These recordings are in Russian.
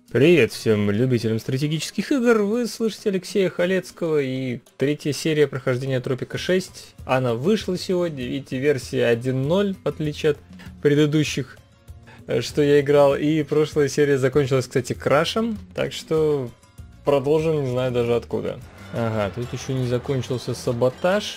Привет всем любителям стратегических игр, вы слышите Алексея Халецкого и третья серия прохождения Тропика 6. Она вышла сегодня, видите, версия 1.0, в отличие от предыдущих, что я играл. И прошлая серия закончилась, кстати, крашем, так что продолжим, не знаю даже откуда. Ага, тут еще не закончился саботаж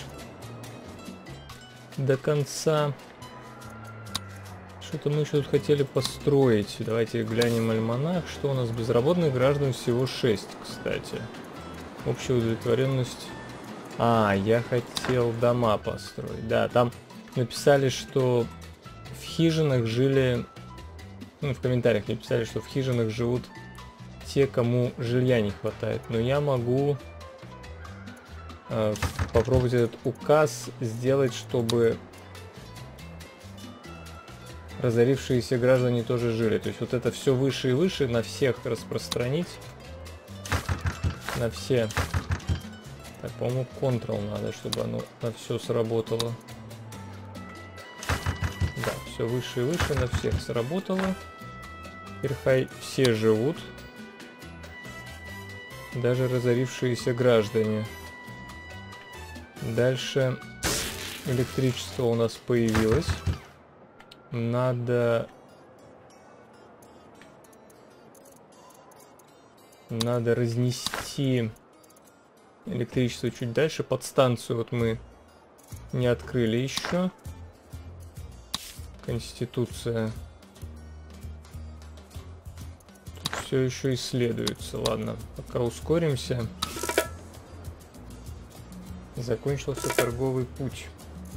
до конца. Что-то мы еще тут хотели построить. Давайте глянем альманах. Что у нас? Безработных граждан всего 6, кстати. Общая удовлетворенность. Я хотел дома построить. Да, там написали, что в хижинах жили... в комментариях написали, что в хижинах живут те, кому жилья не хватает. Но я могу попробовать этот указ сделать, чтобы... разорившиеся граждане тоже жили. То есть вот это все выше и выше на всех распространить. На все. Так, по-моему, Ctrl надо, чтобы оно на все сработало. Да, все выше и выше на всех сработало. Теперь хай все живут. Даже разорившиеся граждане. Дальше электричество у нас появилось. Надо разнести электричество чуть дальше. Подстанцию вот мы не открыли еще. Конституция. Тут все еще исследуется. Ладно, пока ускоримся. Закончился торговый путь.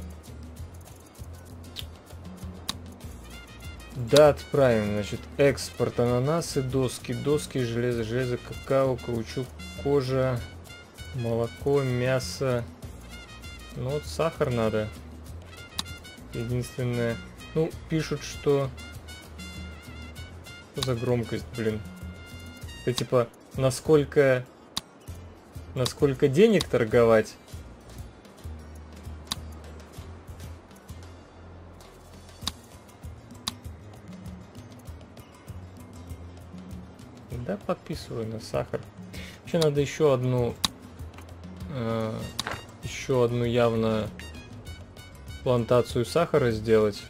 Да, отправим, значит, экспорт: ананасы, доски, железо, какао, каучук, кожа, молоко, мясо. Ну вот сахар надо. Единственное, ну, пишут, что... Что за громкость, блин? Это типа, насколько денег торговать? Да, подписываю на сахар. Еще надо еще одну явно плантацию сахара сделать.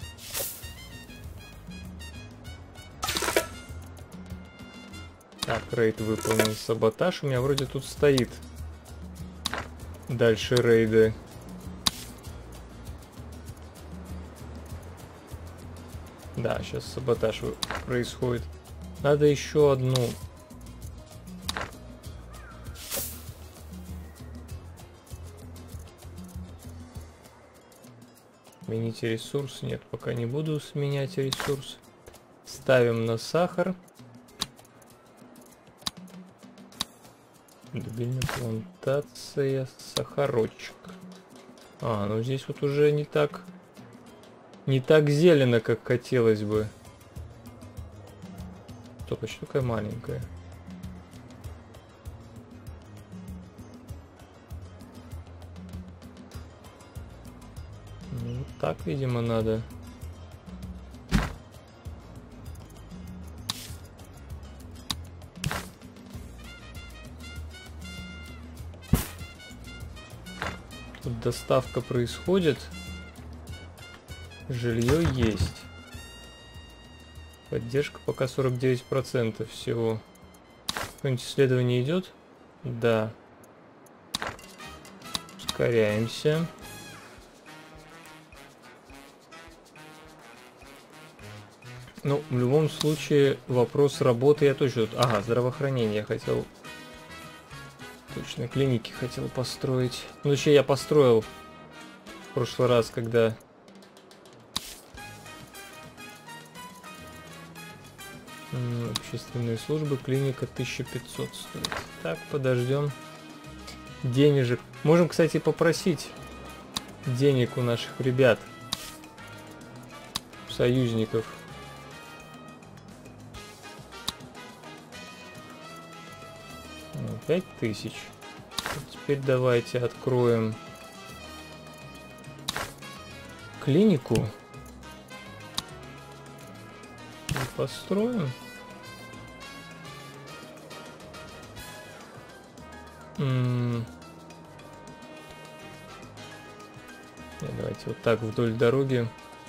Так, рейд выполнен. Саботаж у меня вроде тут стоит. Дальше рейды. Да, сейчас саботаж происходит. Надо еще одну. Смените ресурс. Нет, пока не буду сменять ресурс. Ставим на сахар. Дубильная плантация, сахарочек. Ну здесь вот уже не так зелено, как хотелось бы. Стоп, а что такая маленькая? Ну, так, видимо, надо. Тут доставка происходит. Жилье есть. Поддержка пока 49% всего. Какое-нибудь исследование идет? Да. Ускоряемся. Ну, в любом случае, вопрос работы я точно... Ага, здравоохранение я хотел... Точно, клиники хотел построить. Ну, вообще я построил в прошлый раз, когда... Общественные службы, клиника 1500 стоит. Так, подождем. Денежек. Можем, кстати, попросить денег у наших ребят. Союзников. Ну, 5000. Теперь давайте откроем клинику. И построим. Нет, давайте вот так вдоль дороги.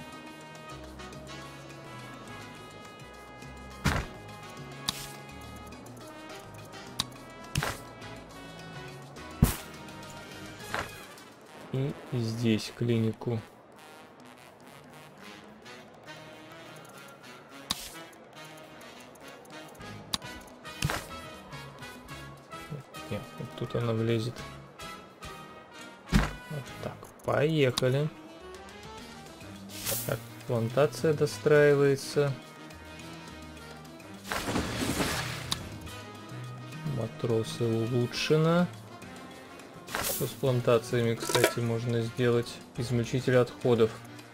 И здесь клинику. Нет, вот тут она влезет. Вот так, поехали. Так, плантация достраивается. Матросы улучшено. Что с плантациями, кстати, можно сделать? Измельчитель отходов.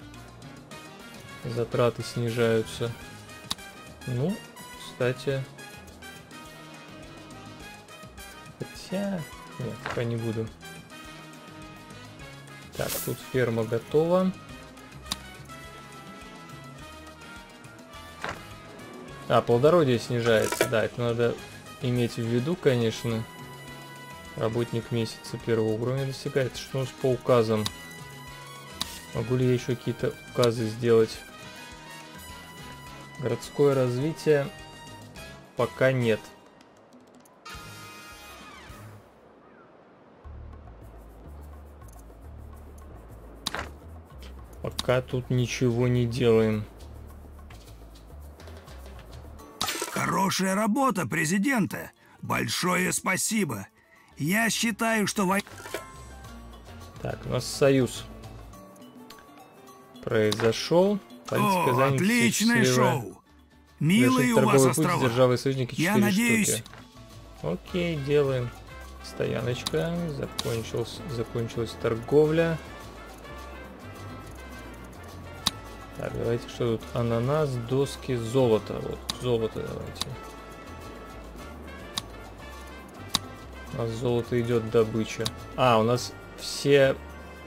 Затраты снижаются. Ну, кстати... Хотя... Нет, пока не буду. Так, тут ферма готова. А, плодородие снижается. Да, это надо иметь в виду, конечно. Работник месяца первого уровня достигает. Что у нас по указам? Могу ли я еще какие-то указы сделать? Городское развитие пока нет. Пока тут ничего не делаем. Хорошая работа, президента. Большое спасибо. Я считаю, что война... Так, у нас союз произошел. О, отличное шоу. Милые у вас острова. Державы союзники 4 Я надеюсь... штуки. Окей, делаем. Стояночка. Закончилась торговля. Так, давайте, что тут? Ананас, доски, золото. Вот, золото давайте. У нас золото идет добыча. А, у нас все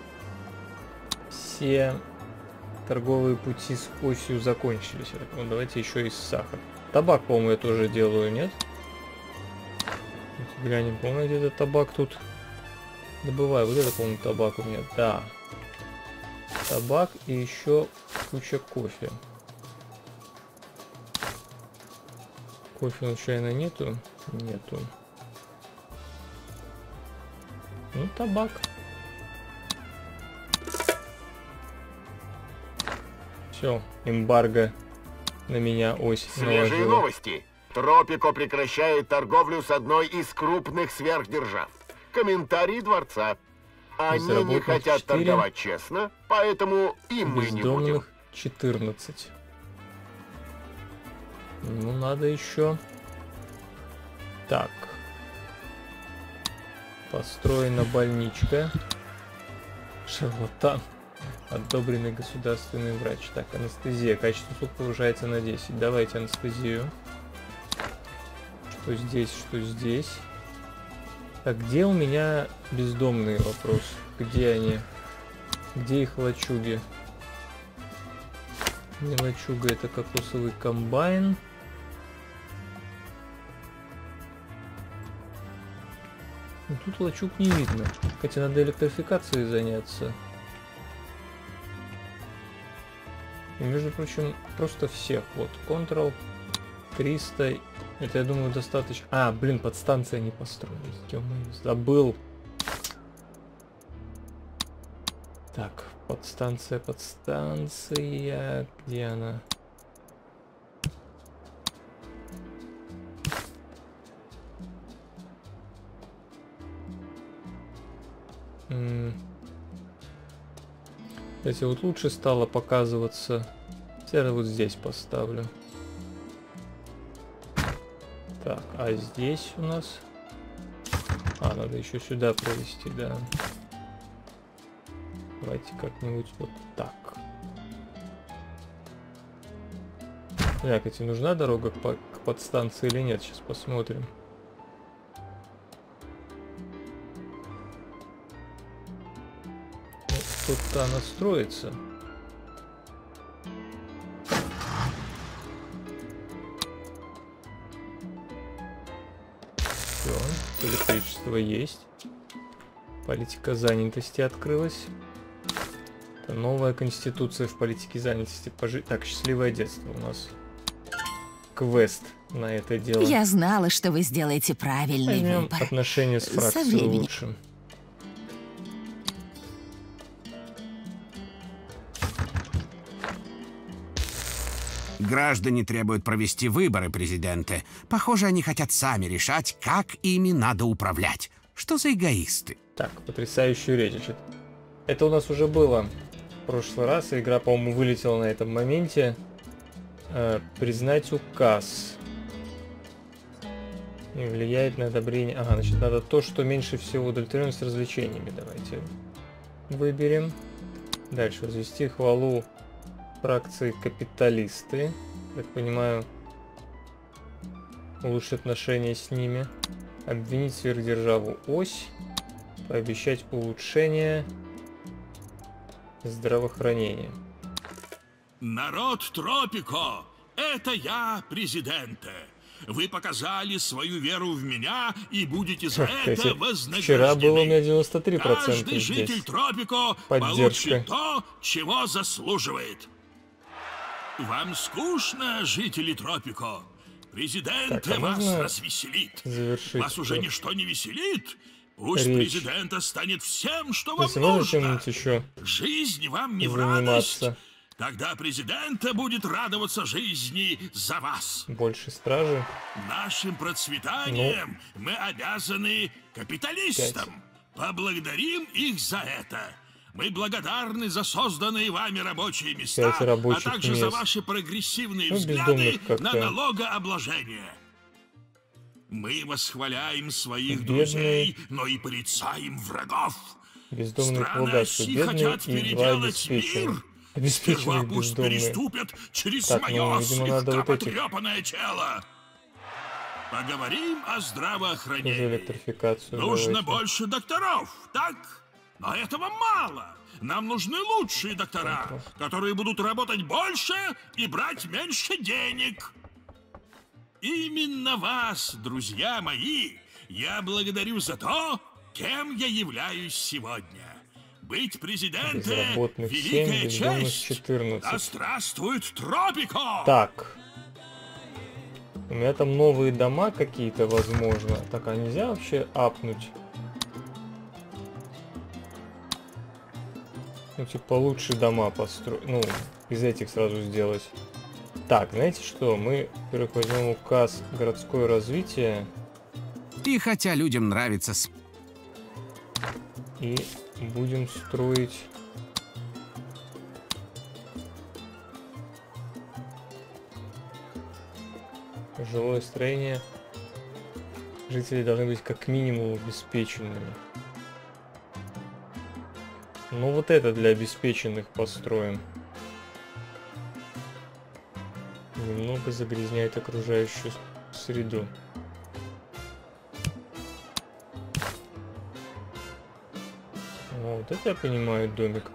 торговые пути с осью закончились. Ну, давайте еще и сахар. Табак, по-моему, я тоже делаю, нет? Давайте глянем, по-моему, где-то табак тут добываю. Вот это, по-моему, табак у меня. Да. Табак и еще куча кофе. Кофе случайно нету? Нету. Ну, табак. Все, эмбарго на меня ось Свежие наложила. новости. Тропико прекращает торговлю с одной из крупных сверхдержав. Комментарий дворца. Они не хотят 4, торговать честно, поэтому и мы не будем. бездомных 14. Ну, надо еще. Так. Построена больничка. Шарлатан. Одобренный государственный врач. Так, анестезия. Качество услуг повышается на 10. Давайте анестезию. Что здесь, что здесь. Так, где у меня бездомные? Вопрос. Где они? Где их лачуги? Не лачуга, это кокосовый комбайн. Ну, тут лачуг не видно. Хотя надо электрификацией заняться. И, между прочим, просто всех. Вот, Ctrl 300. Это, я думаю, достаточно. А, блин, подстанция не построили. Ё-моё, забыл. Так, подстанция. Где она? Кстати, вот лучше стало показываться. Я вот здесь поставлю. Так, а здесь у нас... А, надо еще сюда провести, да. Давайте как-нибудь вот так. Так, кстати, нужна дорога к подстанции или нет? Сейчас посмотрим. Тут-то она строится. Все, электричество есть. Политика занятости открылась. Это новая конституция в политике занятости. Так, счастливое детство у нас. Квест на это дело. Я знала, что вы сделаете правильный выбор. Отношения с фракцией лучше. Граждане требуют провести выборы, президенты. Похоже, они хотят сами решать, как ими надо управлять. Что за эгоисты? Так, потрясающую речь. Это у нас уже было в прошлый раз. Игра, по-моему, вылетела на этом моменте. Признать указ. Не влияет на одобрение. Ага, значит, надо то, что меньше всего удовлетворенность развлечениями. Давайте выберем. Дальше возвести хвалу фракции капиталисты. Так понимаю, улучшить отношения с ними. Обвинить сверхдержаву ось. Пообещать улучшение здравоохранения. Народ Тропико, это я, президенте. Вы показали свою веру в меня и будете за это вознаграждены. Вчера было у меня 93%. Каждый житель Тропико получит то, чего заслуживает. Вам скучно, жители Тропико? Президент вас развеселит. Вас уже ничто не веселит? Пусть президента станет всем, что вам нужно. Жизнь вам не в радость. Тогда президента будет радоваться жизни за вас. Больше стражи. Нашим процветанием мы обязаны капиталистам. Поблагодарим их за это. Мы благодарны за созданные вами рабочие места, а также за ваши прогрессивные взгляды на налогообложение. Мы восхваляем своих друзей, но и порицаем врагов. Страны России хотят переделать мир. Сперва пусть переступят через мое слегка потрепанное тело. Поговорим о здравоохранении. Нужно больше докторов, так? Но этого мало. Нам нужны лучшие доктора, которые будут работать больше и брать меньше денег. Именно вас, друзья мои, я благодарю за то, кем я являюсь сегодня. Быть президентом — великая честь. Да здравствует Тропико! Так. У меня там новые дома какие-то, возможно. Так, а нельзя вообще апнуть? Ну, типа, лучше дома построить. Ну, из этих сразу сделать. Так, знаете что? Мы, во-первых, возьмем указ городское развитие. И хотя людям нравится... И будем строить... жилое строение. Жители должны быть как минимум обеспеченными. Ну вот это для обеспеченных построим. Немного загрязняет окружающую среду. Вот это я понимаю домик.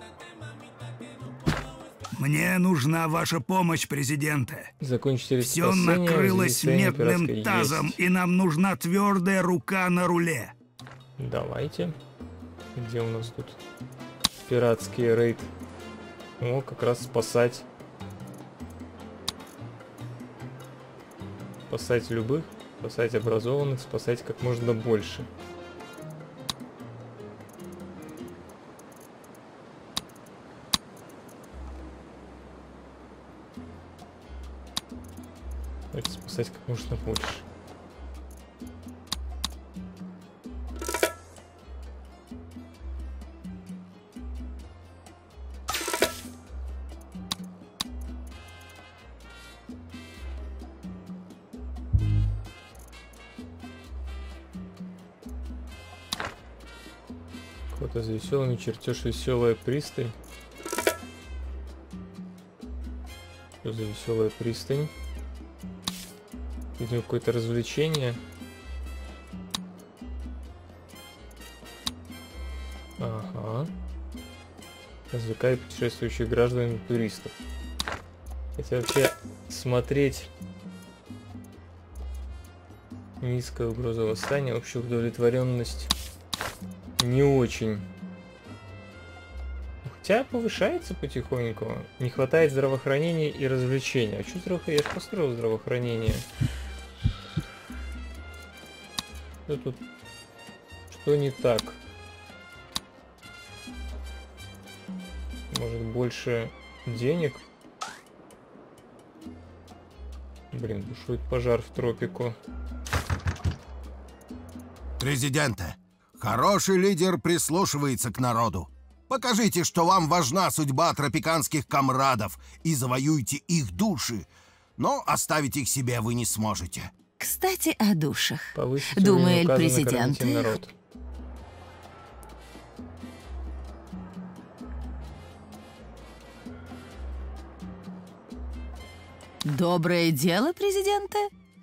Мне нужна ваша помощь, президенте. Закончите все накрылось медным тазом, и нам нужна твердая рука на руле. Давайте. Где у нас тут пиратский рейд? О, как раз спасать. Спасать любых, спасать образованных, спасать как можно больше. Давайте спасать как можно больше. Кота за веселыми, чертеж веселая пристань. Что за веселая пристань? Видимо, какое-то развлечение. Ага. Развлекает путешествующих граждан и туристов. Хотя вообще смотреть Низкая угроза восстания, общая удовлетворенность не очень. Хотя повышается потихоньку. Не хватает здравоохранения и развлечения. А что здравоохранение? Я же построил здравоохранение. Что тут? Что не так? Может, больше денег? Блин, бушует пожар в тропику. Президенте, хороший лидер прислушивается к народу. Покажите, что вам важна судьба тропиканских комрадов и завоюйте их души. Но оставить их себе вы не сможете. Кстати, о душах. Повысить Думаю, уровень президент. указа на народ. Доброе дело, президента?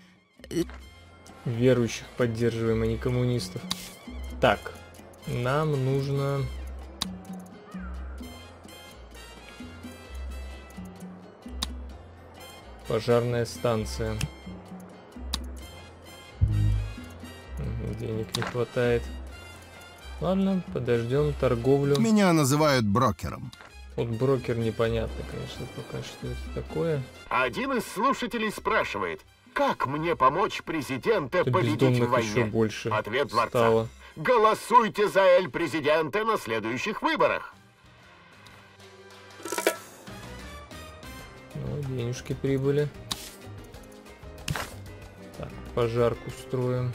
Верующих поддерживаем, а не коммунистов. Так, нам нужно... Пожарная станция. Денег не хватает. Ладно, подождем торговлю. Меня называют брокером. Вот брокер непонятно, конечно, пока что это такое. Один из слушателей спрашивает, как мне помочь президента Тут победить в бездомных войне? еще больше Ответ дворца. стало. Голосуйте за эль-президента на следующих выборах. Ну, денежки прибыли. Так, пожарку строим.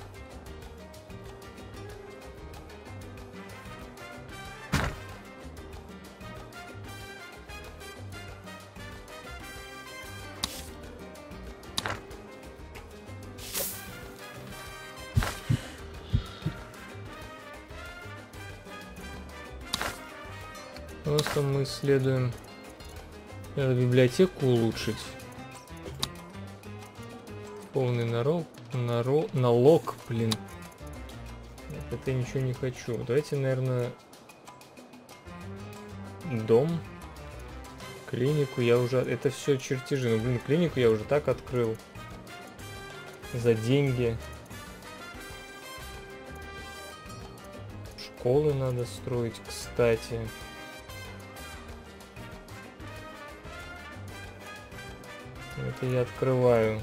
Просто мы исследуем. Надо библиотеку улучшить. Полный налог, блин. Нет, это я ничего не хочу. Давайте, наверное, дом, клинику я уже... Это все чертежи. Ну, блин, клинику я уже так открыл. За деньги. Школы надо строить, кстати. Это я открываю.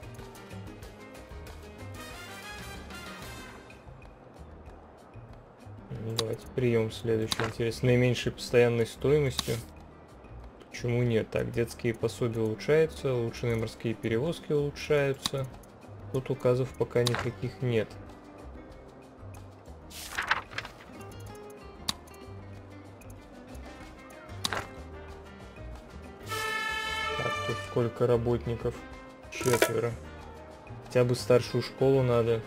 Давайте прием следующий. Интересно, наименьшей постоянной стоимостью. Почему нет? Так, детские пособия улучшаются, улучшенные морские перевозки улучшаются. Тут указов пока никаких нет. Тут сколько работников? 4. Хотя бы старшую школу надо.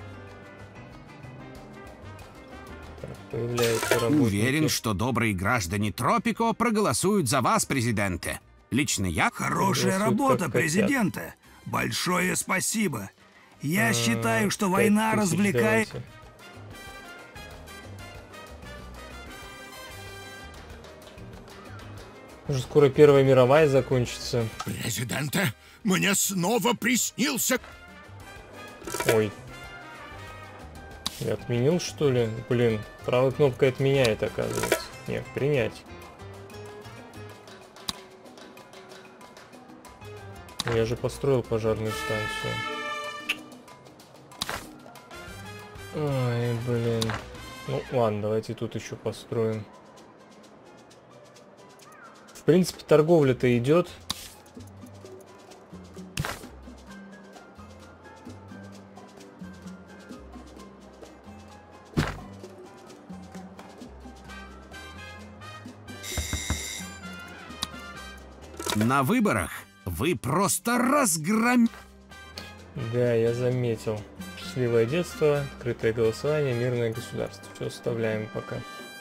Так, появляются работники. Уверен, что добрые граждане Тропико проголосуют за вас, президенте. Лично я... Хорошая работа, президенте. Большое спасибо. Я считаю, что война развлекает... Давайте. Уже скоро Первая мировая закончится. Президенте, мне снова приснился... Ой. Я отменил, что ли? Блин, правой кнопкой отменяет, оказывается. Нет, принять. Я же построил пожарную станцию. Ой, блин. Ну ладно, давайте тут еще построим. В принципе, торговля-то идет. На выборах вы просто разгромили. Да, я заметил. Счастливое детство, открытое голосование, мирное государство. Все оставляем пока.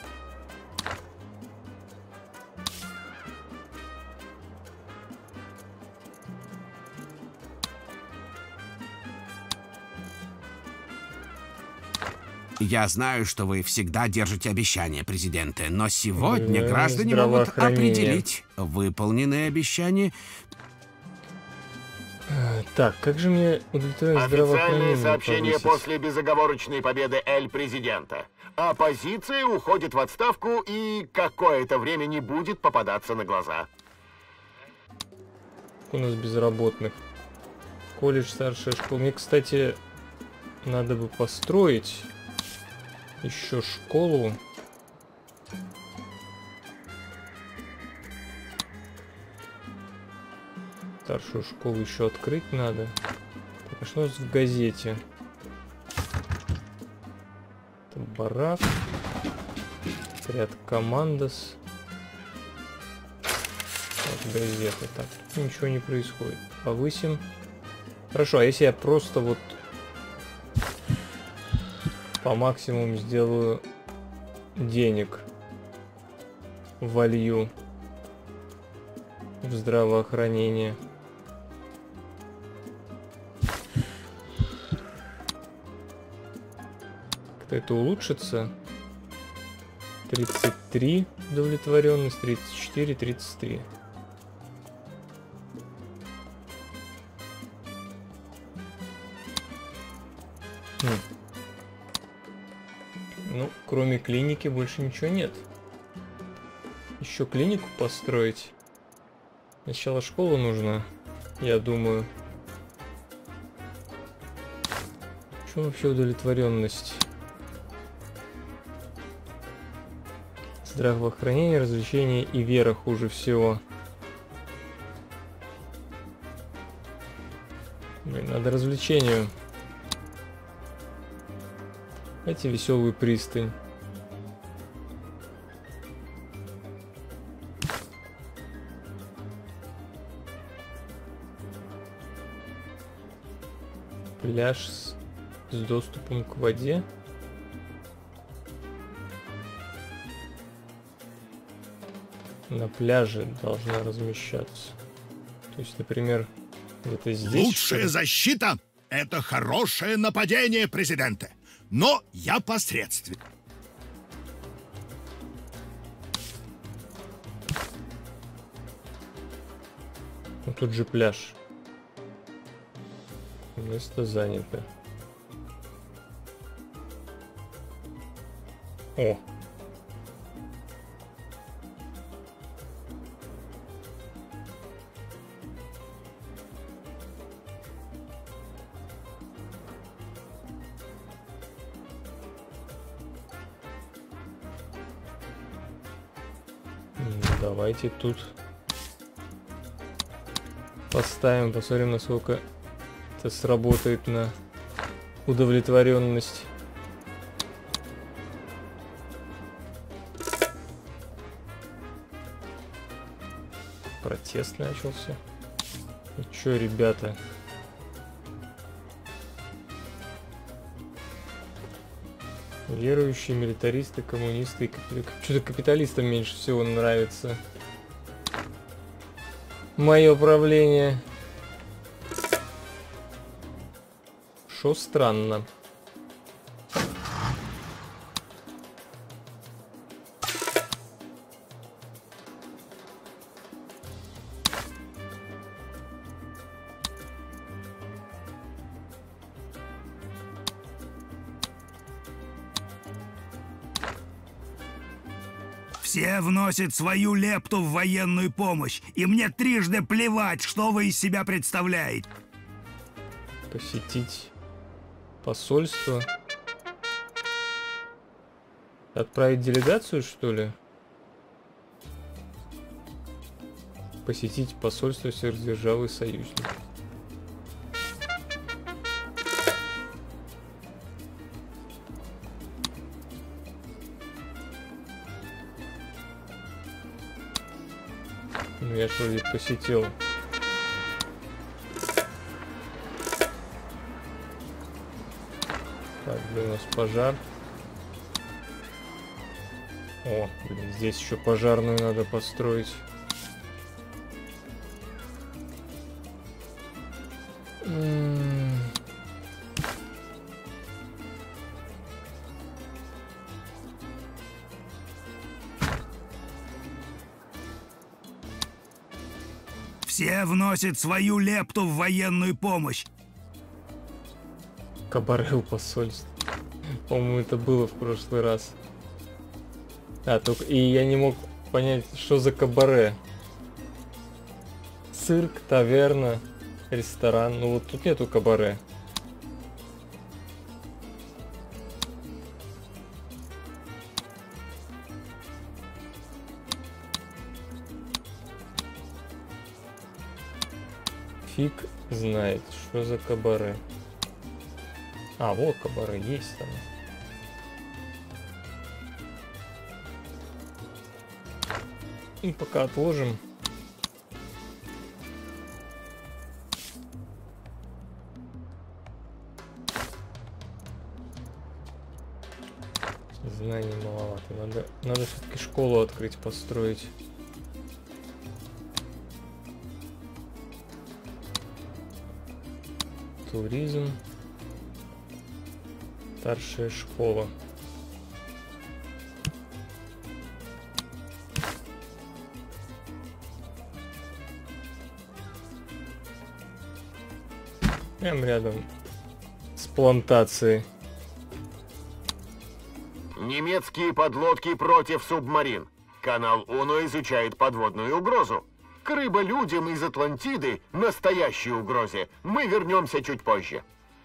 Я знаю, что вы всегда держите обещания, президенте, но сегодня Да, граждане могут здравоохранение. определить выполненные обещания. Так, как же мне удовлетворение Официальные здравоохранения сообщения повысить? после безоговорочной победы президента. Оппозиция уходит в отставку и какое-то время не будет попадаться на глаза. У нас безработных. Колледж, старшая школа. Мне, кстати, надо бы построить еще школу. Старшую школу еще открыть надо. Так, а что у нас в газете? Это барак. Отряд командос. Так, газета. Так, тут ничего не происходит. Повысим. Хорошо, а если я просто вот по максимуму сделаю денег, волью в здравоохранение. Как-то это улучшится. 33 удовлетворенность, 34, 33. Ну, кроме клиники больше ничего нет. Еще клинику построить. Сначала школа нужна, я думаю. В чем вообще удовлетворенность? Здравоохранение, развлечение и вера хуже всего. Блин, надо развлечению. Давайте веселую пристань. Пляж с доступом к воде. На пляже должна размещаться. То есть, например, где-то здесь. Лучшая защита — это хорошее нападение президента. Но я посредственный. Ну тут же пляж. Место занято. О! Давайте тут поставим, посмотрим, насколько это сработает на удовлетворенность. Протест начался. Ну чё, ребята? Верующие, милитаристы, коммунисты. Что-то капиталистам меньше всего нравится мое правление. Шо странно. Все вносят свою лепту в военную помощь, и мне трижды плевать, что вы из себя представляете. Посетить посольство. Отправить делегацию, что ли? Посетить посольство сверхдержавы союзников. Ну я же вроде посетил. Так, где у нас пожар? О, блин, здесь еще пожарную надо построить. Все вносят свою лепту в военную помощь. Кабаре у посольства. По-моему, это было в прошлый раз. А, только и я не мог понять, что за кабаре. Цирк, таверна, ресторан. Ну вот тут нету кабаре. Фиг знает, что за кабаре. А, вот кабаре есть там. И пока отложим. Знаний маловато. Надо все-таки школу открыть, построить. Туризм. Старшая школа. Прям рядом с плантацией. Немецкие подлодки против субмарин. Канал ОНУ изучает подводную угрозу. К рыболюдям из Атлантиды, настоящей угрозе, мы вернемся чуть позже.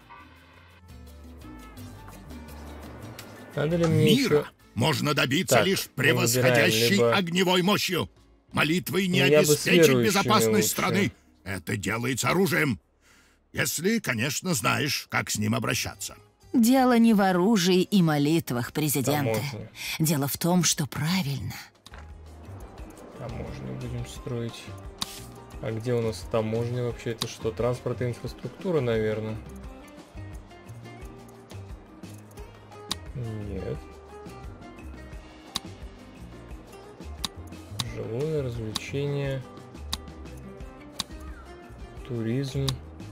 Надо ли мне Мира еще... можно добиться Так, лишь мы превосходящей выбираем либо- огневой мощью. Молитвой не Ну, я бы с обеспечить верующими безопасность лучше. страны. Это делается оружием. Если, конечно, знаешь, как с ним обращаться. Дело не в оружии и молитвах, президента. Таможня. Дело в том, что правильно. Таможню будем строить. А где у нас таможня вообще? Это что, транспорт и инфраструктура, наверное? Нет. Жилое, развлечение. Туризм.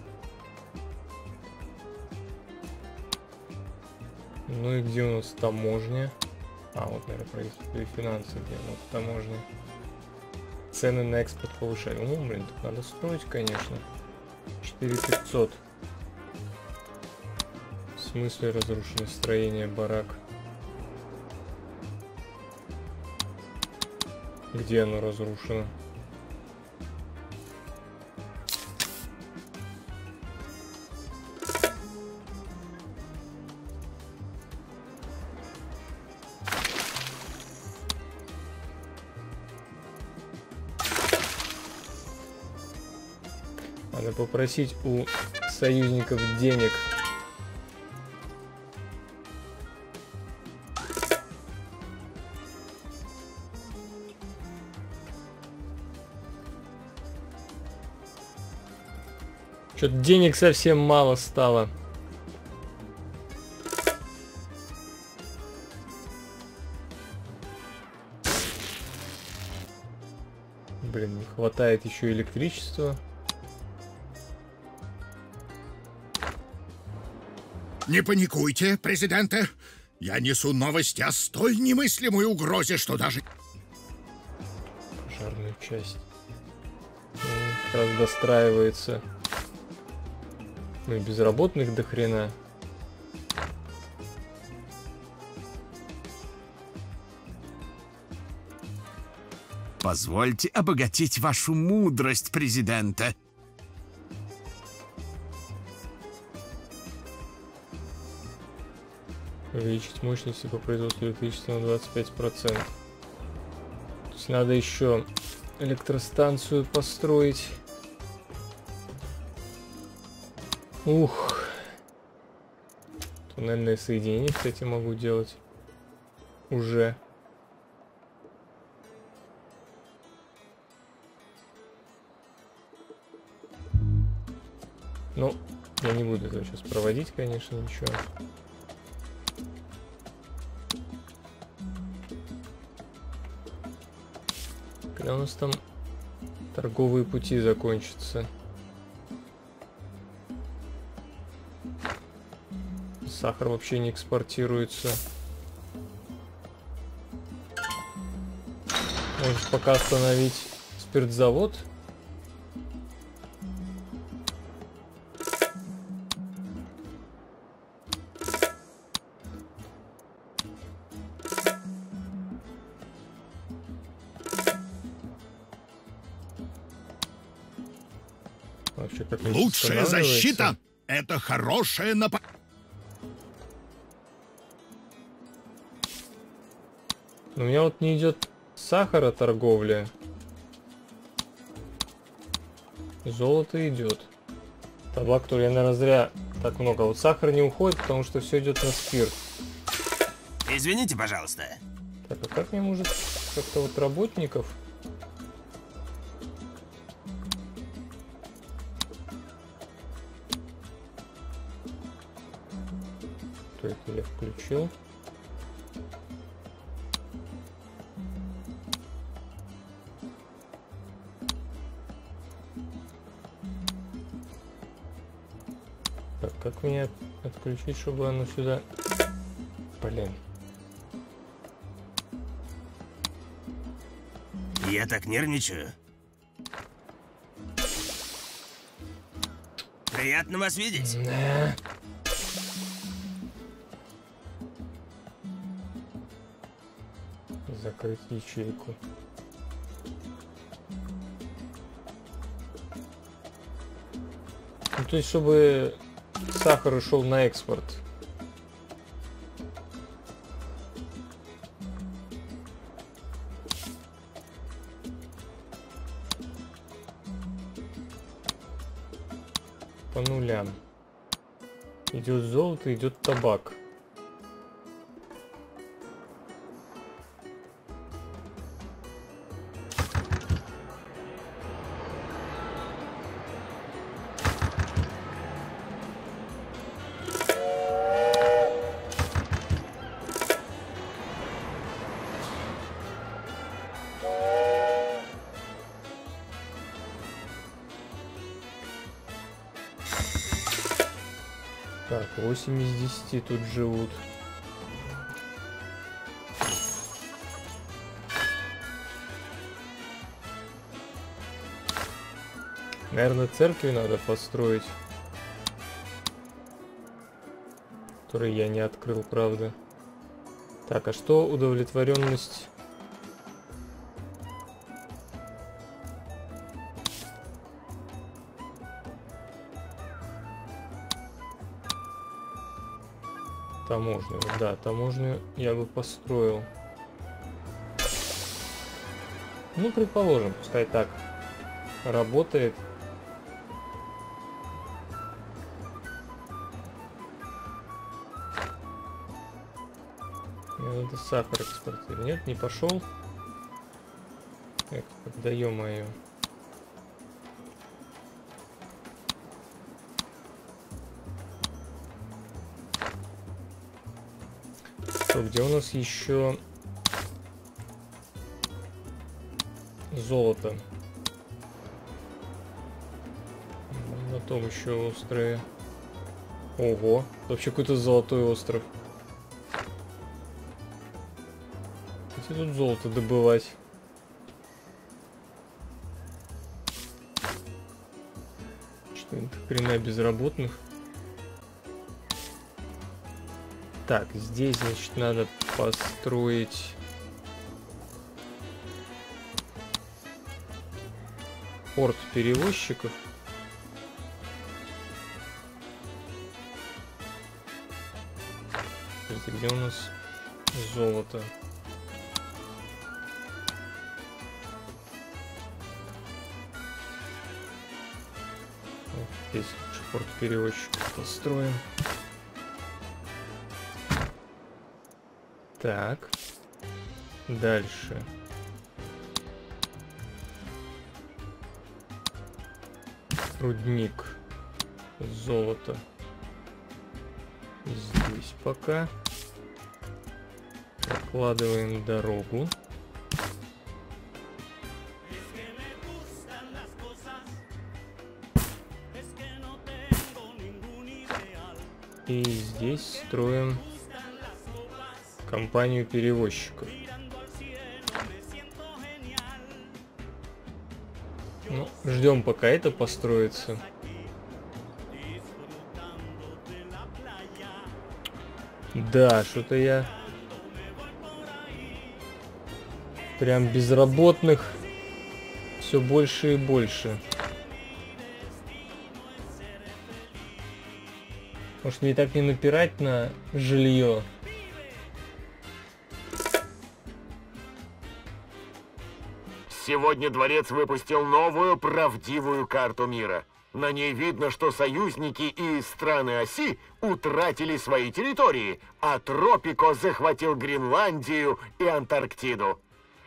Ну и где у нас таможня? А, вот, наверное, правительство и финансы, где вот таможня. Цены на экспорт повышали. Ну, блин, тут надо строить, конечно. 4500. В смысле разрушено строение барак? Где оно разрушено? Надо попросить у союзников денег. Что-то денег совсем мало стало. Блин, не хватает еще электричества. Не паникуйте, президенты. Я несу новости о столь немыслимой угрозе, что даже... Пожарную часть. Как раз достраивается. Ну и безработных до хрена. Позвольте обогатить вашу мудрость, президента. Увеличить мощности по производству электричества на 25%. То есть надо еще электростанцию построить. Ух. Туннельное соединение, кстати, могу делать. Уже. Ну, я не буду этого сейчас проводить, конечно, ничего. Когда у нас там торговые пути закончатся? Сахар вообще не экспортируется. Может пока остановить спиртзавод? Лучшая защита — это хорошее нападение. У меня вот не идет сахароторговля. Золото идет. Табак, который я, наверное, зря так много. Вот сахар не уходит, потому что все идет на спирт. Извините, пожалуйста. Так, а как мне может как-то вот работников? Что это я включил? Так, как меня отключить, чтобы оно сюда... Блин. Я так нервничаю. Приятно вас видеть. Закрыть ячейку. Ну, то есть, чтобы сахар ушел на экспорт. По нулям. Идет золото, идет табак. Так, 8 из 10 тут живут. Наверное, церкви надо построить. Которые я не открыл, правда. Так, а что удовлетворенность? Таможню, да, таможню я бы построил. Ну, предположим, пускай так работает. Мне надо сахар экспортировать. Нет, не пошел. Экспорт, да ё-моё. Где у нас еще золото? Потом еще острые. Ого, вообще какой-то золотой остров. Где тут золото добывать? Что-нибудь хрена безработных. Так, здесь, значит, надо построить порт перевозчиков. Где у нас золото? Вот здесь лучше порт перевозчиков построим. Так, дальше. Рудник, золото. Здесь пока. Прокладываем дорогу. И здесь строим компанию перевозчиков. Ну, ждем, пока это построится. Да, что-то я прям безработных все больше и больше. Может, мне так не напирать на жилье? Сегодня дворец выпустил новую правдивую карту мира. На ней видно, что союзники и страны оси утратили свои территории, а Тропико захватил Гренландию и Антарктиду.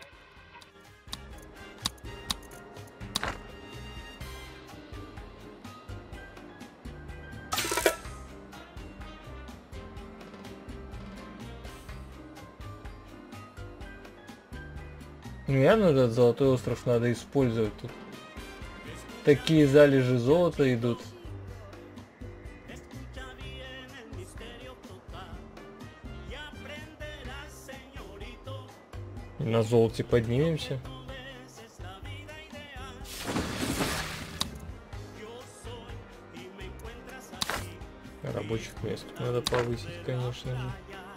Ну явно этот золотой остров надо использовать. Тут такие залежи золота идут. И на золоте поднимемся. Рабочих мест надо повысить, конечно же.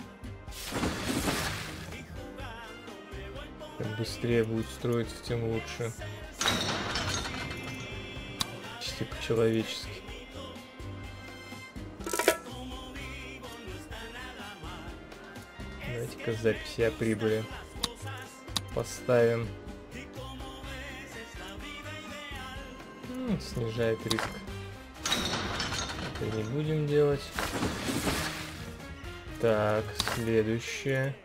Чем быстрее будет строиться, тем лучше. Почти по-человечески. Давайте-ка записи о прибыли поставим. Снижает риск. Это не будем делать. Так, следующее.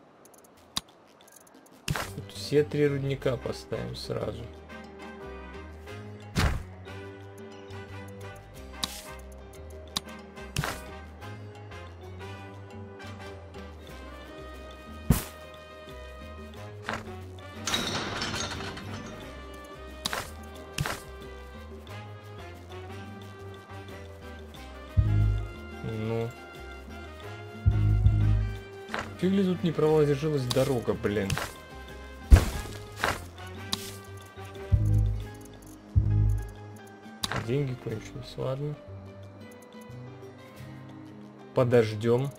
Тут все 3 рудника поставим сразу. Ну. Фиг ли тут не проложилась дорога, блин. Деньги кончились, ладно. Подождем.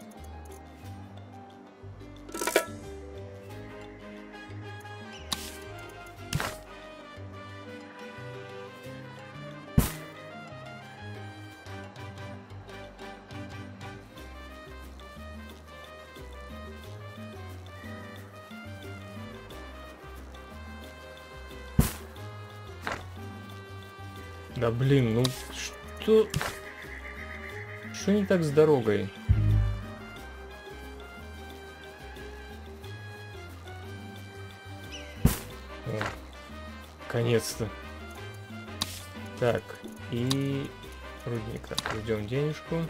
Да блин, ну что... Что не так с дорогой? О, наконец-то. Так, и... Рудник. Так, ждем денежку.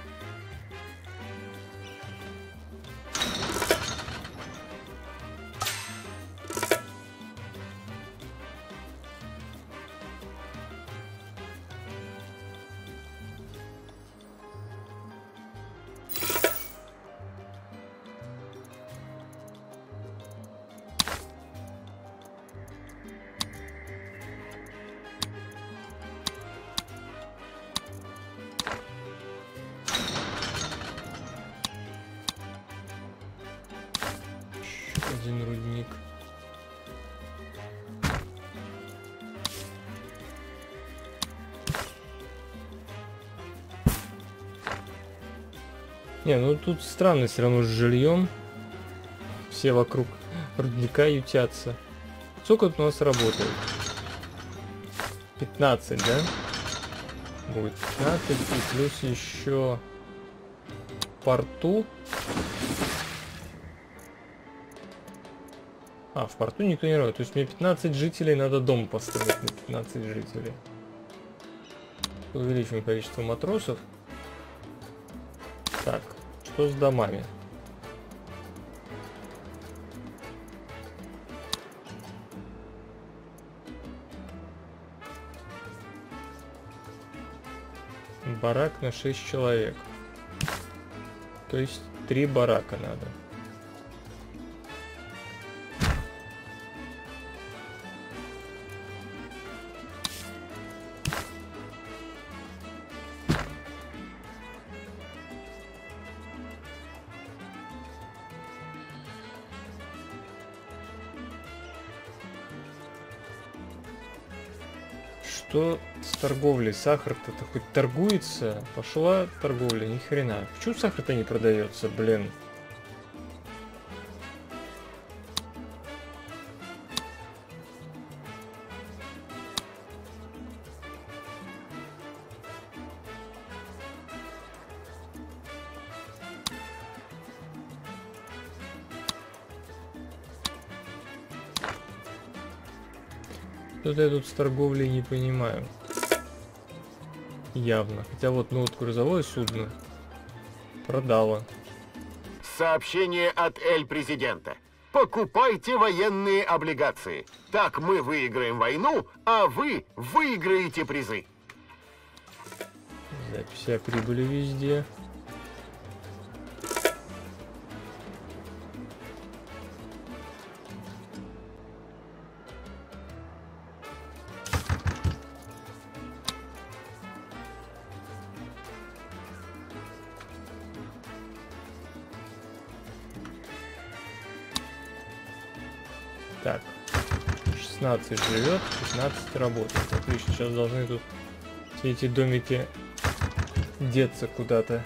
Один рудник. Не, ну тут странно все равно с жильем. Все вокруг рудника ютятся. Сколько тут у нас работает? 15, да? Будет 15 и плюс еще порту. А, в порту никто не работает. То есть мне 15 жителей, надо дом построить на 15 жителей. Увеличим количество матросов. Так, что с домами? Барак на 6 человек. То есть 3 барака надо. Что с торговлей? Сахар-то хоть торгуется? Пошла торговля, ни хрена. Почему сахар-то не продается, блин? Что-то я тут с торговлей не понимаю. Явно. Хотя вот, ну вот грузовое судно продало. Сообщение от Эль-Президента. Покупайте военные облигации. Так мы выиграем войну, а вы выиграете призы. Запись о прибыли везде. Так, 16 живет, 15 работает. Отлично, сейчас должны тут все эти домики деться куда-то.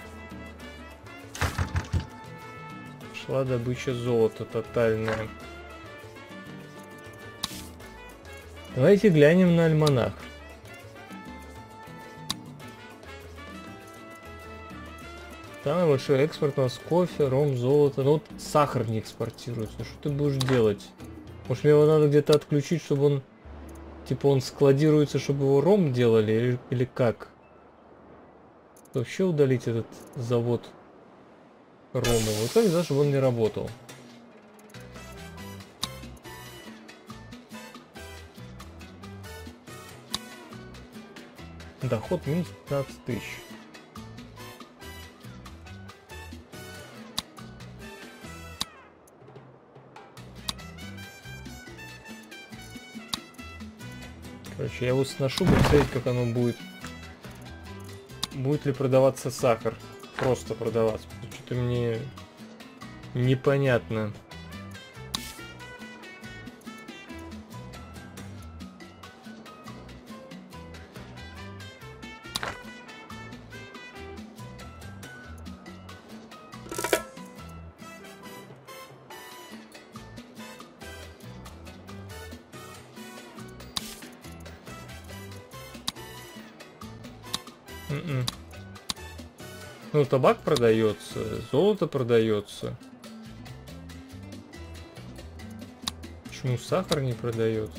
Шла добыча золота тотальная. Давайте глянем на альманах. Самый большой экспорт у нас кофе, ром, золото. Ну вот сахар не экспортируется. Что ты будешь делать? Может, мне его надо где-то отключить, чтобы он... Типа он складируется, чтобы его ром делали? Или как? Вообще удалить этот завод рома. Вот так, да, чтобы он не работал. Доход минус 15 тысяч. Короче, я его сношу, посмотреть, как оно будет. Будет ли продаваться сахар? Просто продаваться. Что-то мне непонятно. Ну, табак продается, золото продается. Почему сахар не продается?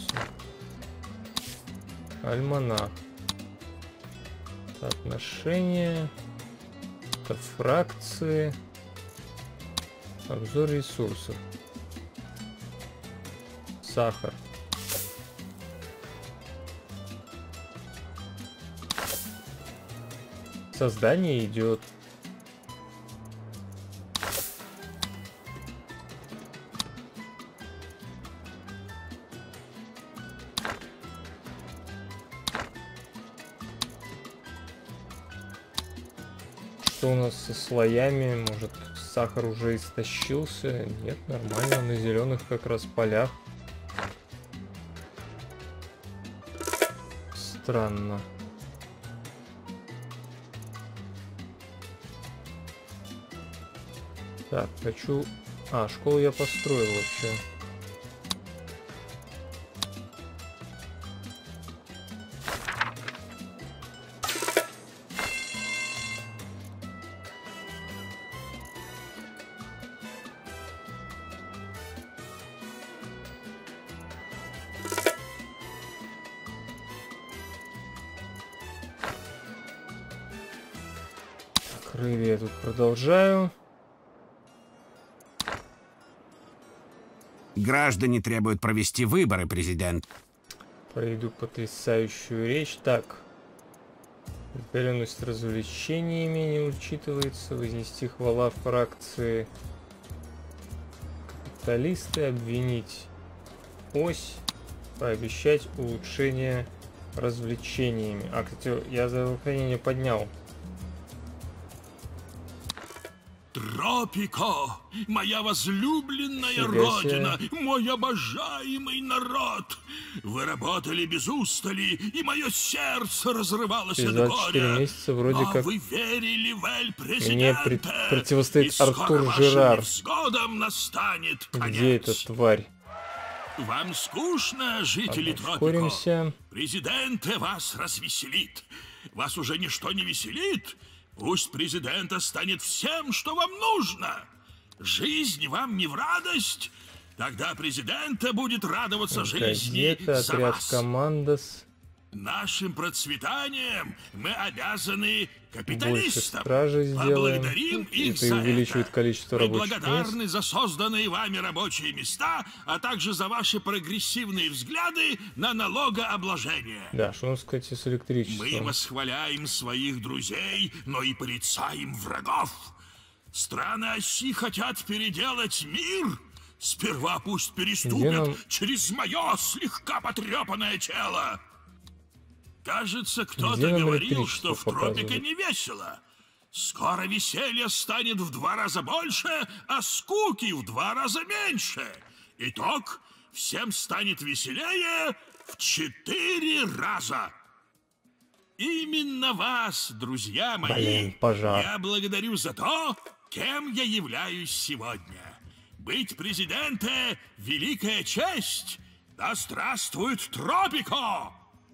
Альманах. Отношения. Это фракции. Обзор ресурсов. Сахар. Создание идет. Что у нас со слоями? Может, сахар уже истощился? Нет, нормально, на зеленых как раз полях. Странно. Так, хочу... А, школу я построил вообще. Крылья я тут продолжаю. Граждане требуют провести выборы, президент. Проведу потрясающую речь. Так. Доверенность развлечениями не учитывается. Вознести хвала фракции. Капиталисты. Обвинить ось. Пообещать улучшение развлечениями. А, кстати, я здравоохранение поднял. Тропико, моя возлюбленная родина, мой обожаемый народ. Вы работали без устали, и мое сердце разрывалось от горя. Месяца вроде но как вы верили в мне противостоит Артур Жерар. Настанет конец. Где эта тварь? Вам скучно, жители Тропико? Президент вас развеселит. Вас уже ничто не веселит? Пусть президента станет всем, что вам нужно. Жизнь вам не в радость? Тогда президента будет радоваться жизни за вас. Командос. Нашим процветанием мы обязаны капиталистам. Поблагодарим их за увеличивает количество рабочих мест. Мы благодарны за созданные вами рабочие места, а также за ваши прогрессивные взгляды на налогообложение. Да, что у нас, кстати, с электричеством? Мы восхваляем своих друзей, но и порицаем врагов. Страны оси хотят переделать мир. Сперва пусть переступят через мое слегка потрепанное тело. Кажется, кто-то говорил, что в Тропико не весело. Скоро веселья станет в 2 раза больше, а скуки в 2 раза меньше. Итог: всем станет веселее в 4 раза. Именно вас, друзья мои, я благодарю за то, кем я являюсь сегодня. Быть президентом — великая честь. Да здравствует Тропико!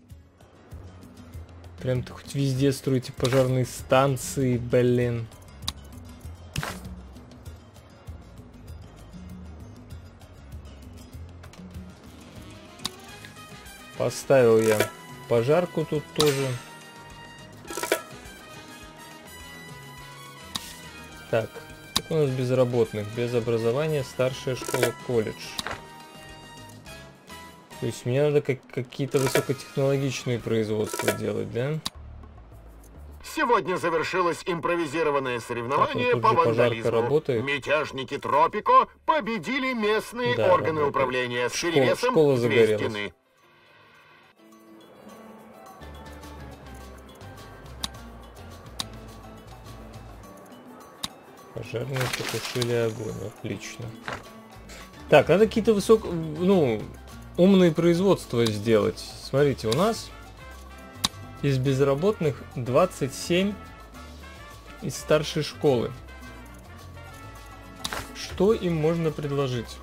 Прям-то хоть везде строите пожарные станции, блин. Поставил я пожарку тут тоже. Так, у нас безработных, без образования, старшая школа, колледж. То есть мне надо какие-то высокотехнологичные производства делать, да? Сегодня завершилось импровизированное соревнование так, по вандализму. Работает. Мятежники Тропико победили местные органы управления с перевесом 2 стены. Пожарные потушили огонь, отлично. Так, надо какие-то умные производства сделать. Смотрите, у нас из безработных 27 из старшей школы. Что им можно предложить?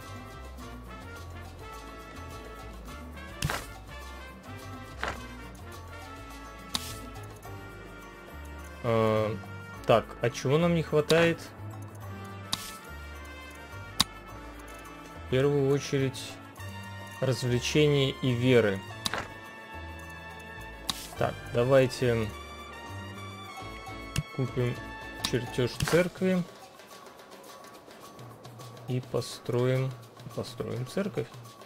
Так, а чего нам не хватает? В первую очередь развлечения и веры. Так, давайте купим чертеж церкви и построим церковь.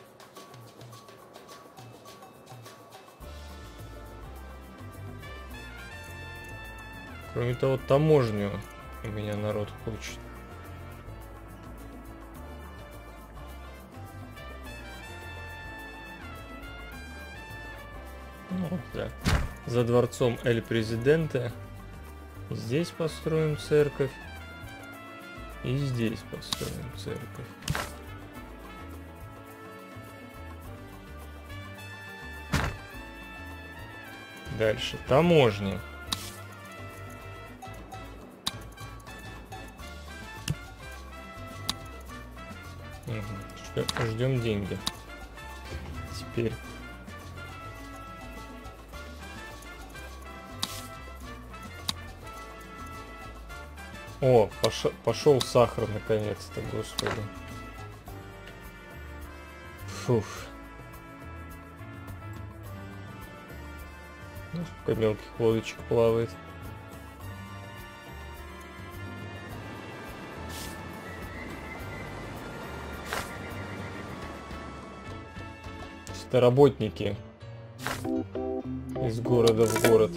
Кроме того, таможню у меня народ хочет. Ну, да. За дворцом Эль Президента. Здесь построим церковь. И здесь построим церковь. Дальше. Таможня. Ждем деньги. Теперь. О, пошел сахар наконец-то, господи. Фух. Ну, сколько мелких лодочек плавает. Это работники из города в город.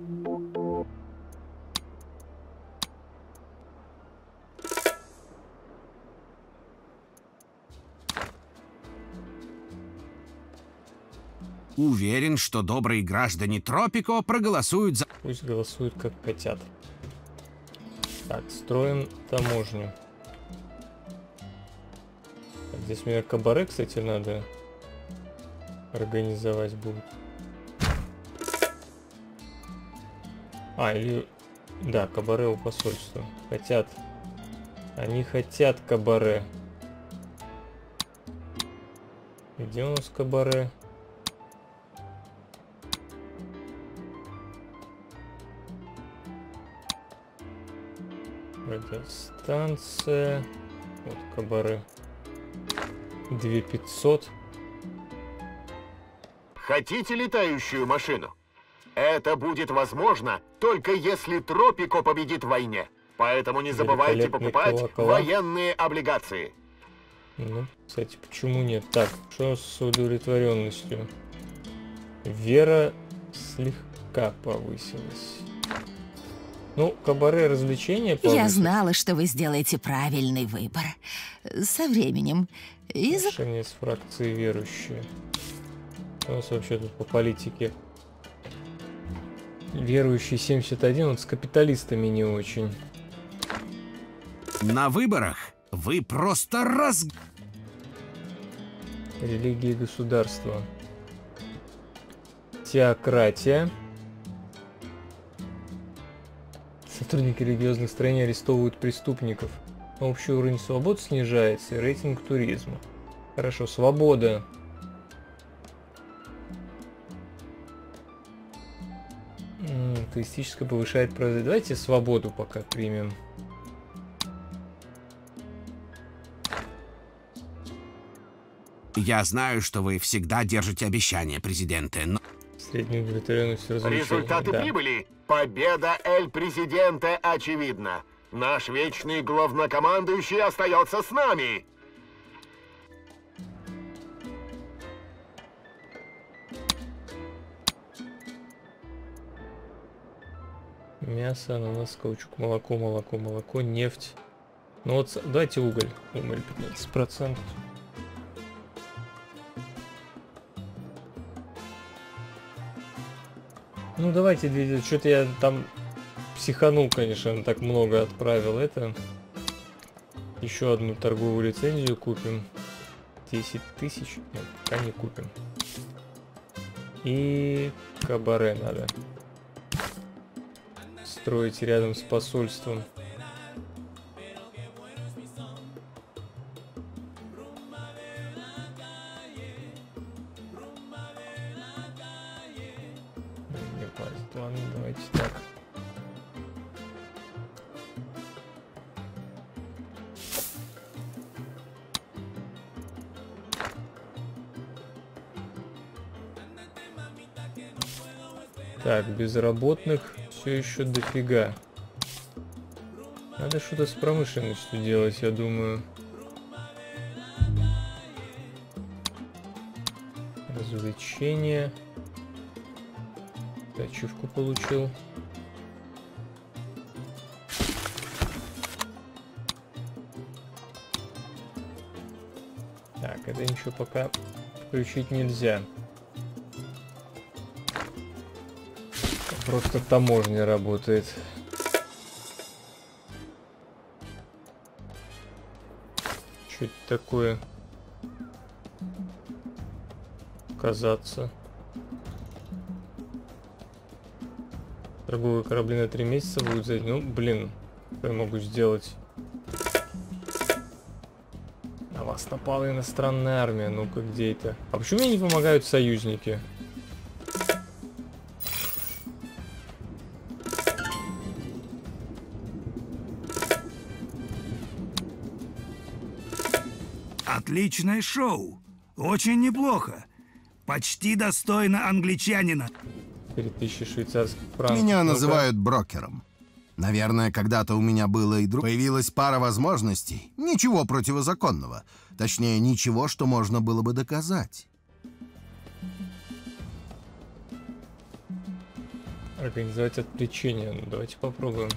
Уверен, что добрые граждане Тропико проголосуют за... Пусть голосуют как хотят. Так. Так, строим таможню. Так, здесь мне кабаре, кстати, надо организовать будет. Или... Да, кабаре у посольства. Хотят. Они хотят кабаре. Где у нас кабаре? Радиостанция. Вот кабаре. 2500. Хотите летающую машину? Это будет возможно, только если Тропико победит в войне. Поэтому не забывайте покупать военные облигации. Ну, кстати, почему нет? Так, что с удовлетворенностью? Вера слегка повысилась. Ну, кабаре развлечения повысились. Я знала, что вы сделаете правильный выбор. Со временем. Отношения с фракцией верующие. Что у нас вообще тут по политике? Верующий 71, вот с капиталистами не очень. На выборах вы просто Религия и государство. Теократия. Сотрудники религиозных строений арестовывают преступников. Общий уровень свобод снижается и рейтинг туризма. Хорошо, свобода. Туристическое повышает производительность. Давайте свободу пока примем. Я знаю, что вы всегда держите обещания, президенты, но... Среднюю удовлетворенность развлечений. Результаты прибыли. Победа Эль-Президента очевидна. Наш вечный главнокомандующий остается с нами. Мясо, ананас, каучук, молоко, нефть. Ну вот, давайте уголь. Уголь 15%. Ну давайте, что-то я там психанул, конечно, так много отправил. Это еще одну торговую лицензию купим. 10 тысяч. Нет, пока не купим. И кабаре надо строить рядом с посольством. Ладно, давайте так. Так, безработных все еще дофига. Надо что-то с промышленностью делать, я думаю. Развлечения. Ачивку получил. Так, это ничего пока включить нельзя. Просто таможня работает. Что это такое? Казаться. Торговые корабли на 3 месяца будут за... Ну, блин, что я могу сделать? На вас напала иностранная армия. Ну-ка, где это? А почему мне не помогают союзники? Отличное шоу. Очень неплохо. Почти достойно англичанина. 4000 швейцарских франков. Меня называют брокером. Наверное, когда-то у меня было и появилась пара возможностей. Ничего противозаконного. Точнее, ничего, что можно было бы доказать. Организовать отвлечение. Ну, давайте попробуем.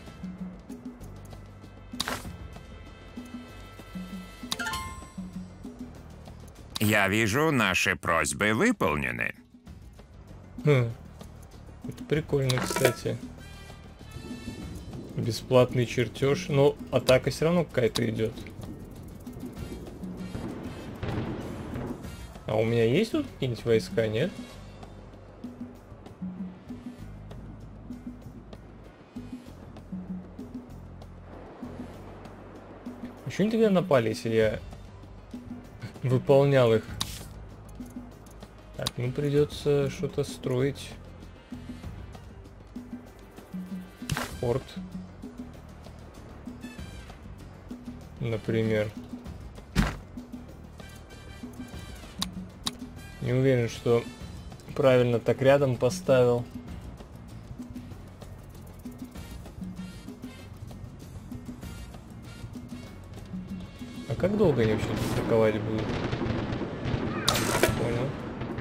Я вижу, наши просьбы выполнены. Это прикольно, кстати. Бесплатный чертеж. Но атака все равно какая-то идет. А у меня есть тут какие-нибудь войска, нет? Почему они тогда напали, если я выполнял их? Так, ну придется что-то строить. Порт. Например. Не уверен, что правильно так рядом поставил. А как долго они вообще атаковать будут? Понял.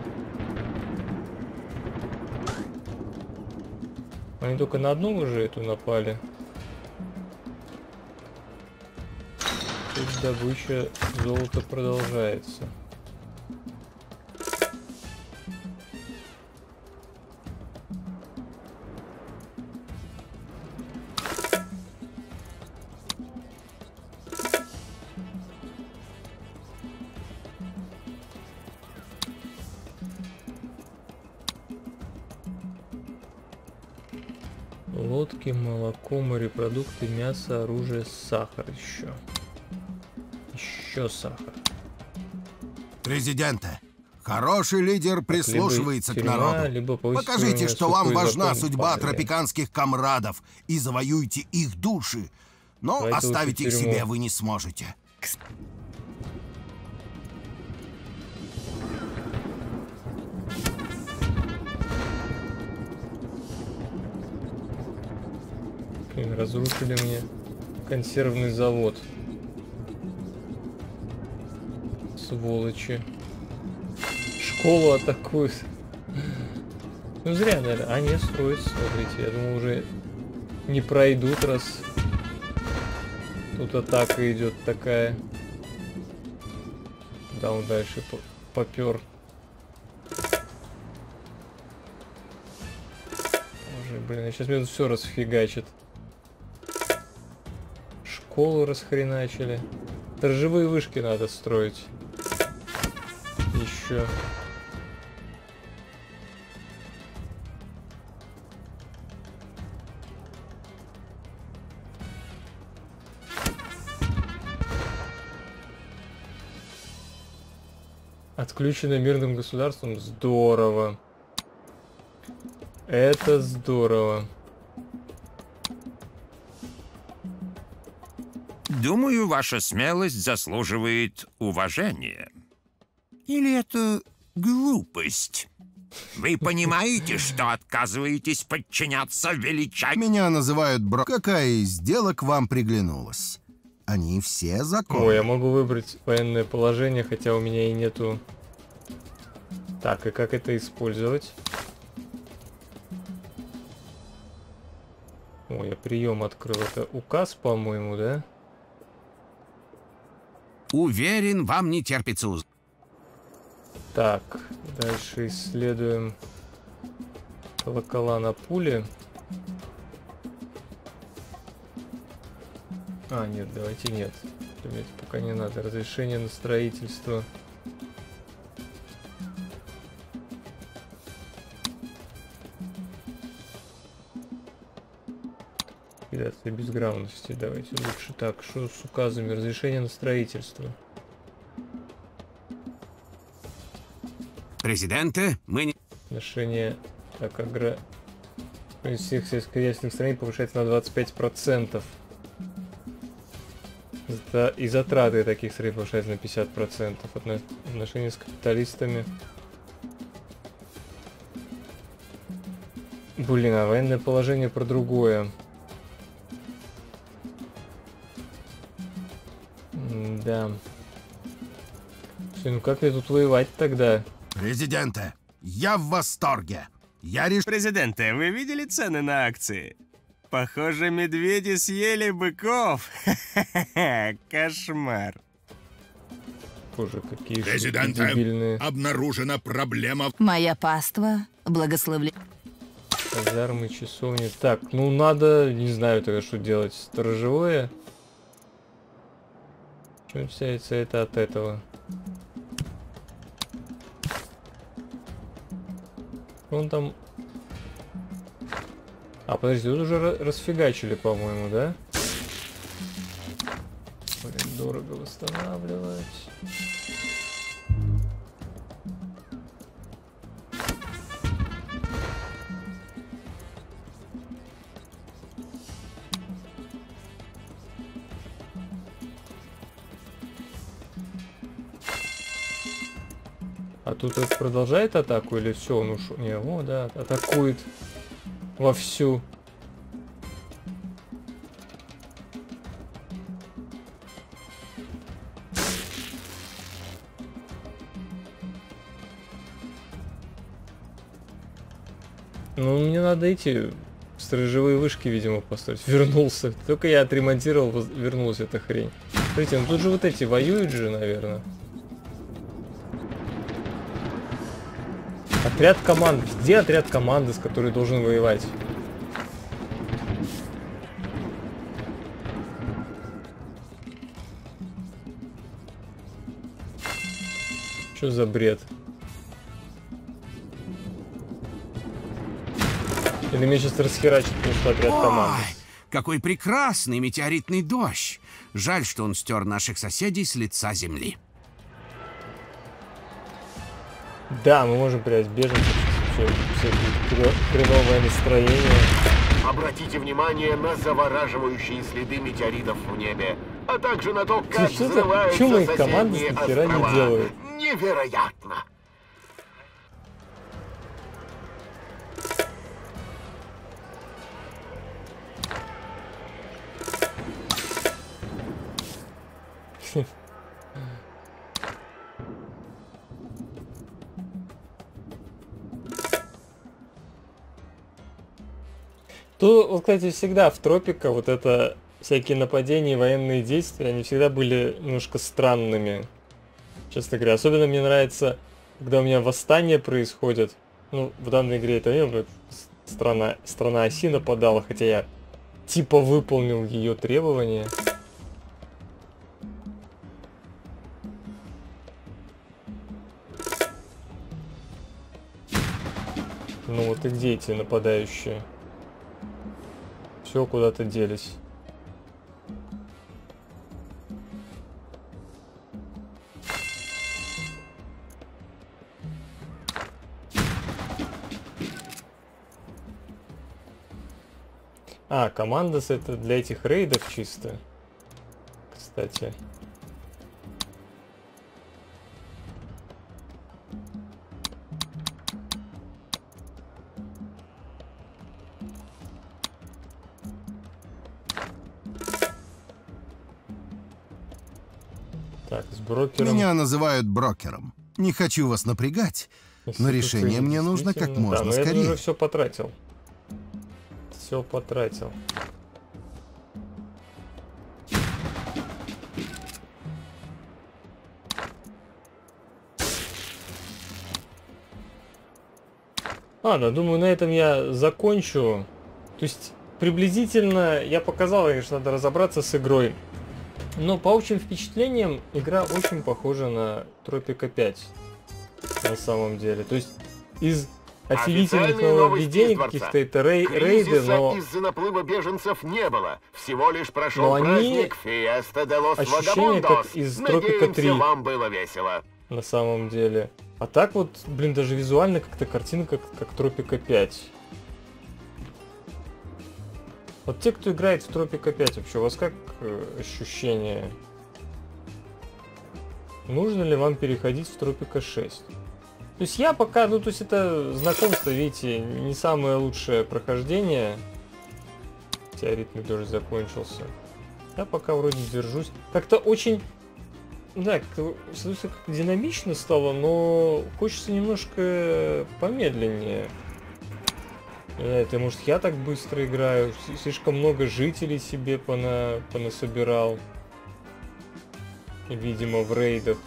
Они только на одну уже эту напали. Тут добыча золота продолжается. Лодки, молоко, морепродукты, мясо, оружие, сахар еще. Еще сахар. Президенте, хороший лидер прислушивается либо к народу. либо Покажите, что вам важна судьба парня. тропиканских комрадов, и завоюйте их души. Но Давайте оставить их тюрьму. себе вы не сможете. Разрушили мне консервный завод. Сволочи. Школу атакуют. Ну зря, наверное. А нет, строится, смотрите. Я думал, уже не пройдут, раз тут атака идет такая. Да, он дальше попер. Боже, блин, сейчас мне тут все расфигачит. Школу расхреначили. Сторожевые вышки надо строить. Еще. Отключено мирным государством. Здорово. Это здорово. Думаю, ваша смелость заслуживает уважения. Или это глупость? Вы понимаете, что отказываетесь подчиняться величайшему... Меня называют Бро... Какая из сделок вам приглянулась? Они все законны. Ой, я могу выбрать военное положение, хотя у меня и нету... Так, и как это использовать? Ой, я прием открыл. Это указ, по-моему, да? Уверен, вам не терпится узнать. Так, дальше исследуем колокола на пуле. А, нет, давайте нет. Мне это пока не надо. Разрешение на строительство. Ликвидация безграмотности. Давайте лучше так. Что с указами? Разрешение на строительство. Президенте, мы не... Отношение так, всех сельскохозяйственных стран повышается на 25%. И затраты таких стран повышаются на 50%. Отношения с капиталистами. Блин, а военное положение про другое. Да. Слушай, ну как мне тут воевать тогда? Президенте, я в восторге. Я решил... Президенте, вы видели цены на акции? Похоже, медведи съели быков. Кошмар. Боже, какие Президенте, дебильные. обнаружена проблема. Моя паства благословляет. Казармы, часовни. Так, ну надо, не знаю тогда, что делать. Сторожевое. Чем отличается это от этого? Он там... А, подожди, тут уже расфигачили, по-моему, да? Блин, дорого восстанавливать. А тут это продолжает атаку или все, он ушел? Не, о, да, атакует вовсю. Ну, мне надо эти сторожевые вышки, видимо, построить. Вернулся. Только я отремонтировал, вернулась эта хрень. Смотрите, ну тут же вот эти воюют же, наверное. Отряд команд. Где отряд команды, с которой должен воевать? Что за бред? Или меня сейчас расхерачит, потому что отряд команды. Какой прекрасный метеоритный дождь. Жаль, что он стер наших соседей с лица земли. Да, мы можем принять беженцев, все хреновое настроение. Обратите внимание на завораживающие следы метеоритов в небе, а также на то, как взрываются соседние острова. Невероятно! Тут, вот, кстати, всегда в тропиках вот это всякие нападения и военные действия, они всегда были немножко странными, честно говоря. Особенно мне нравится, когда у меня восстание происходит. Ну, в данной игре это не страна оси нападала, хотя я типа выполнил ее требования. Ну вот и где эти нападающие? Все куда-то делись. А, командос это для этих рейдов чисто. Кстати. Так, с брокером... Меня называют брокером. Не хочу вас напрягать, но решение мне нужно как можно скорее. Я уже все потратил. Все потратил. Ладно, думаю, на этом я закончу. То есть, приблизительно я показал, конечно, надо разобраться с игрой. Но по общим впечатлениям, игра очень похожа на Тропика 5. На самом деле. То есть, из офигительных нововведений каких-то это рейды, но... из-за наплыва беженцев не было. Всего лишь прошел праздник Фиеста де лос Вагабондос. Надеемся, вам было весело. На самом деле. А так вот, блин, даже визуально как-то картинка как Тропика 5. Вот те, кто играет в Тропика 5, вообще, у вас как ощущение? Нужно ли вам переходить в Тропика 6? То есть я пока, ну то есть это знакомство, видите, не самое лучшее прохождение. Метеоритный дождь закончился. Я пока вроде держусь. Как-то очень, да, как динамично стало, но хочется немножко помедленнее. Это, может, я так быстро играю, слишком много жителей себе понасобирал. Видимо, в рейдах.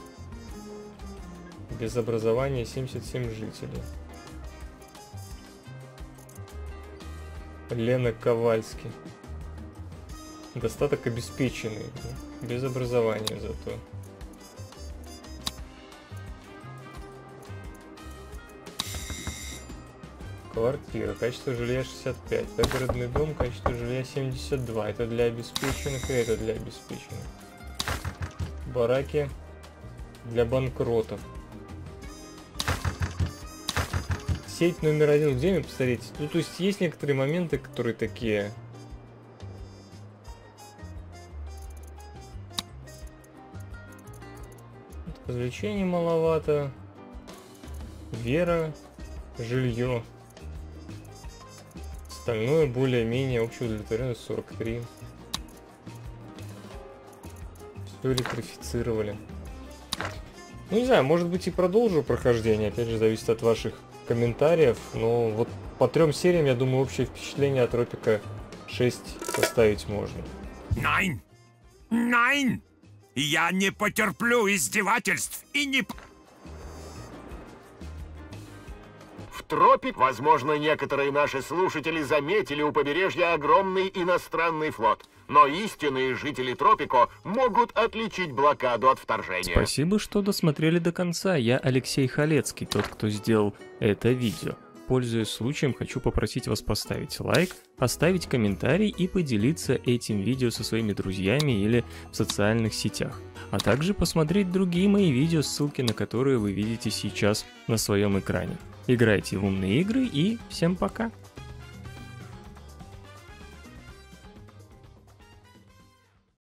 Без образования 77 жителей. Лена Ковальский. Достаток обеспеченный. Без образования зато. Квартира. Качество жилья 65. Загородный дом. Качество жилья 72. Это для обеспеченных, и это для обеспеченных. Бараки для банкротов. Сеть номер 1. Где мне посмотреть? Ну, то есть есть некоторые моменты, которые такие... Развлечений маловато. Вера. Жилье. Остальное более-менее. Общая удовлетворенность 43. Все электрифицировали. Ну, не знаю, может быть и продолжу прохождение. Опять же, зависит от ваших комментариев. Но вот по 3 сериям, я думаю, общее впечатление от Тропика 6 составить можно. Найн! Найн! Я не потерплю издевательств и не... В Тропик, возможно, некоторые наши слушатели заметили у побережья огромный иностранный флот. Но истинные жители Тропико могут отличить блокаду от вторжения. Спасибо, что досмотрели до конца. Я Алексей Халецкий, тот, кто сделал это видео. Пользуясь случаем, хочу попросить вас поставить лайк, оставить комментарий и поделиться этим видео со своими друзьями или в социальных сетях. А также посмотреть другие мои видео, ссылки на которые вы видите сейчас на своем экране. Играйте в умные игры и всем пока!